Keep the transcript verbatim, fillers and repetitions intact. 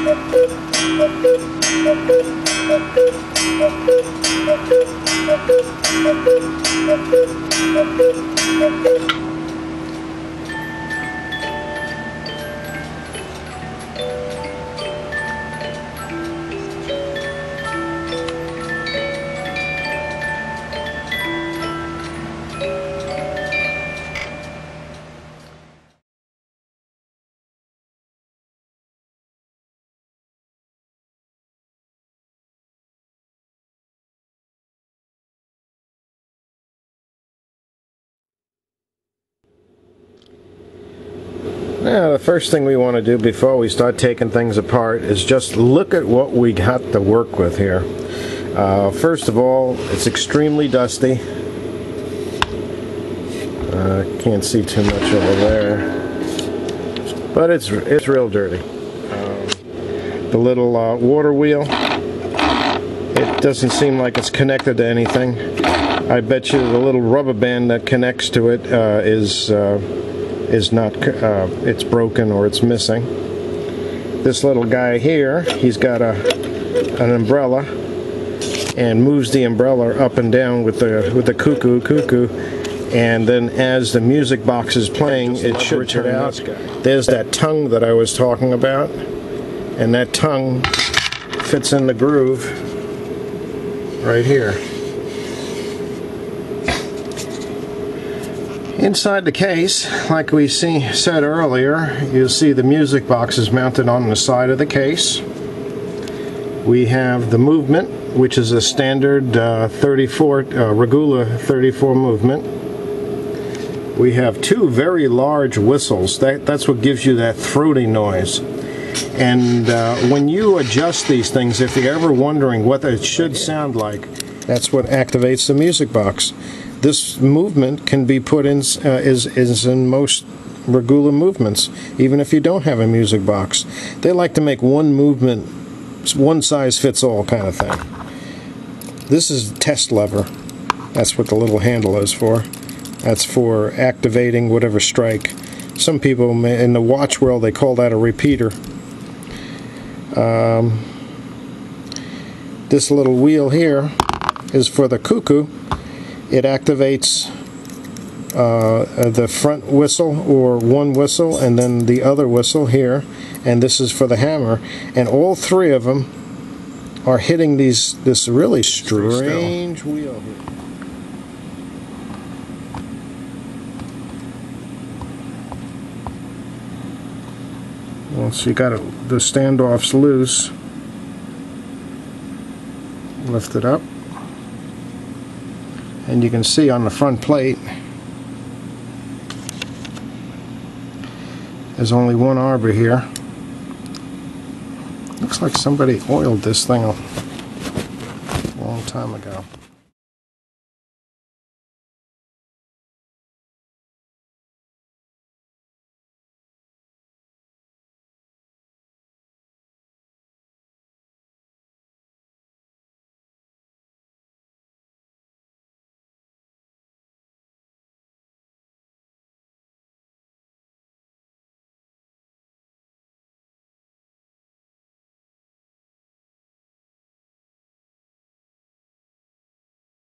Now, the first thing we want to do before we start taking things apart is just look at what we got to work with here. Uh, first of all, it's extremely dusty. Uh, can't see too much over there, but it's it's real dirty. Um, the little uh, water wheel, it doesn't seem like it's connected to anything. I bet you the little rubber band that connects to it uh, is uh, is not, uh, it's broken or it's missing. This little guy here, he's got a an umbrella and moves the umbrella up and down with the with the cuckoo cuckoo, and then as the music box is playing, it should turn out. There's that tongue that I was talking about, and that tongue fits in the groove right here. Inside the case, like we see, said earlier, you'll see the music box is mounted on the side of the case. We have the movement, which is a standard uh, thirty-four, uh, Regula thirty-four movement. We have two very large whistles. That, that's what gives you that throaty noise. And uh, when you adjust these things, if you're ever wondering what it should sound like, that's what activates the music box. This movement can be put in, uh, is, is in most Regula movements, even if you don't have a music box. They like to make one movement, one size fits all kind of thing. This is a test lever. That's what the little handle is for. That's for activating whatever strike. Some people may, in the watch world, they call that a repeater. Um, this little wheel here is for the cuckoo. It activates uh, the front whistle, or one whistle, and then the other whistle here, and this is for the hammer. And all three of them are hitting these this really strange wheel here. Well, so you got it, the standoffs loose. Lift it up. And you can see on the front plate there's only one arbor here. Looks like somebody oiled this thing a long time ago.